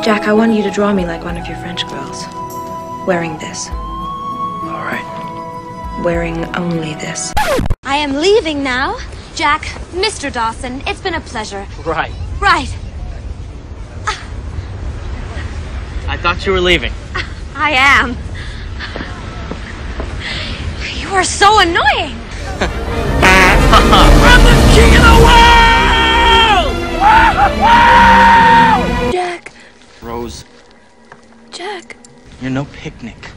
Jack, I want you to draw me like one of your French girls. Wearing this. All right. Wearing only this. I am leaving now. Jack, Mr. Dawson, it's been a pleasure. Right. Right. I thought you were leaving. I am. You are so annoying. I'm the king of the world! Jack. Rose, Jack. you're no picnic.